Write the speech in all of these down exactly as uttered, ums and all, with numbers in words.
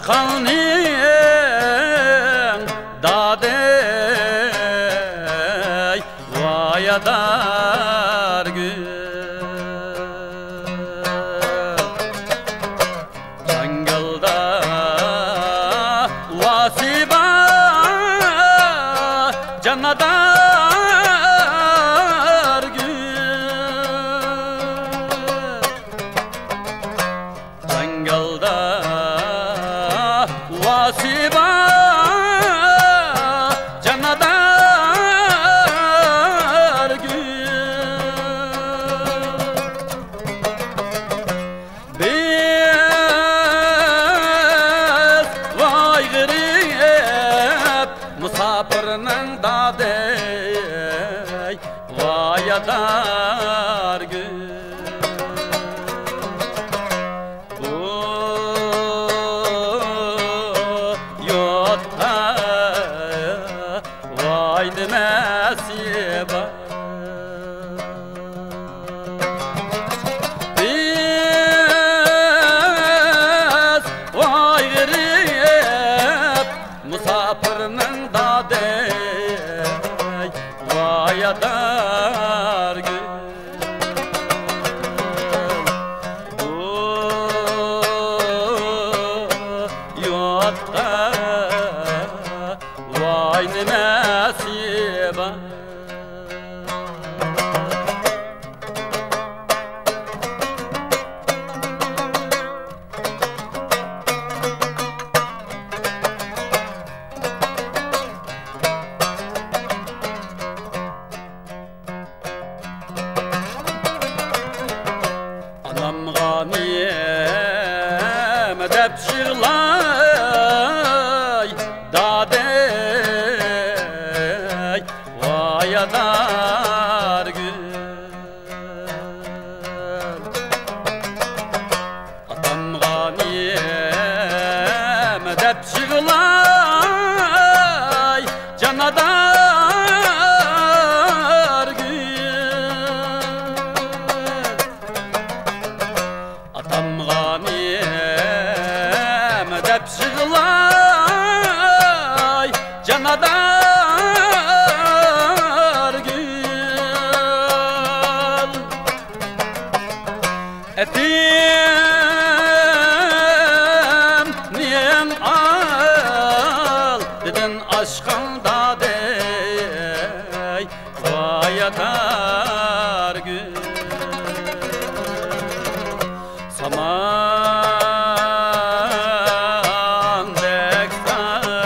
kalnin dadey vayadar gül Cangılda vasiba canadar gül Cangılda vasiba canadar gül Biz vay gırip musafirinin dadey vayadar gül Nasiba Biz vay gırip musafirinin dadey vayadar gül Bu yotta vay nasiba Anam ganiyem dep şirlay dadey vayadar gül Atam ganiyem dep şirlay canadar gül Atam ganiyem dep şirlay canadar gül Etim niyen al dedin aşkın dadey vayadar gül Saman deksa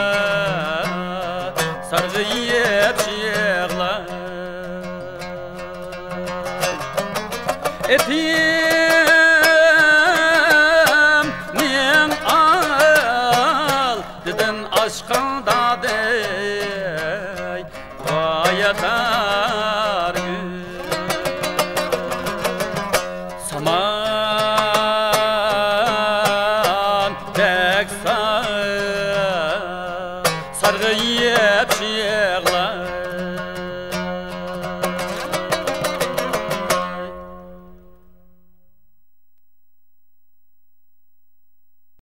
sargı yep yığlar Etim